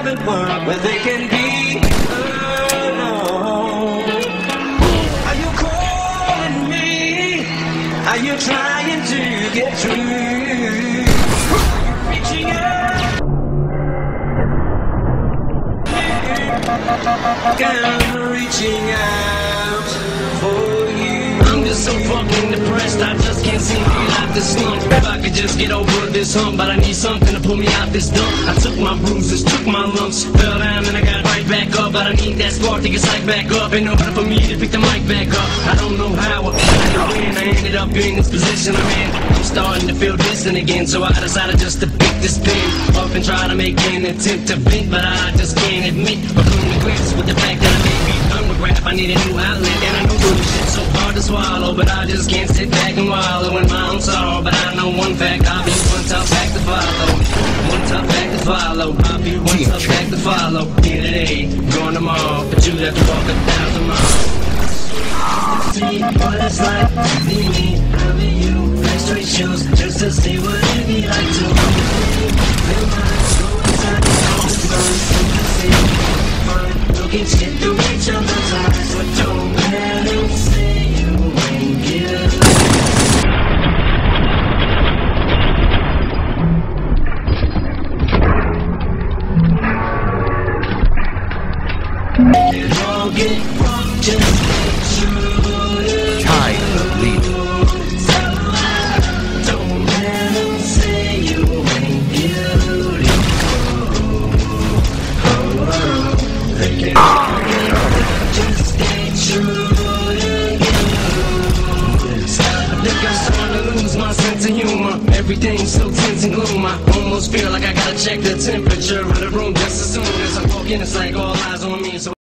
private world where they can be alone. Are you calling me? Are you trying to get through? Reaching out, I'm reaching out for you. I'm just so fucking depressed, I just can't seem to get out this slump. If I could just get over this hump, but I need something to pull me out this dump. I took my bruises, took my lumps, fell down and I got right back up. But I need that spark to get psyched back up in order for me to pick the mic back up. I don't know how or when I ended up in this position I'm in. I'm starting to feel distant again, so I decided just to pick this pen up and try to make an attempt to vent, but I just can't admit or come to grips with the fact that I may be done with rap. I need a new outlet, and I know this shit's so hard to swallow, but I just can't sit back and wallow in my own sorrow. But I know one fact, I'll be one tough act to follow. One tough act to follow. I'll be one tough act to follow. Here today, gone tomorrow, but you'd have to walk 1,000 miles. See what it's like to be me, having you, wear straight shoes, just to see what it'd be like to feel mine, go inside the looking shit through each other's eyes, but don't let them say you ain't give. It all get wrong, just make sure Tide lead. don't let them say you ain't beautiful. They can just get true to you. I think I'm starting to lose my sense of humor. Everything's so tense and gloom. I almost feel like I gotta check the temperature of the room just as soon as I walk in. It's like all eyes on me. So